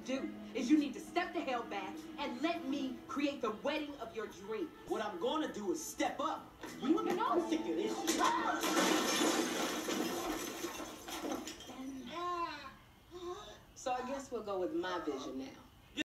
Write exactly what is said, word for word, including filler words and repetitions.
do is you need to step the hell back and let me create the wedding of your dreams. What I'm gonna do is step up. You want to know? I'm sick of this shit. So I guess we'll go with my vision now.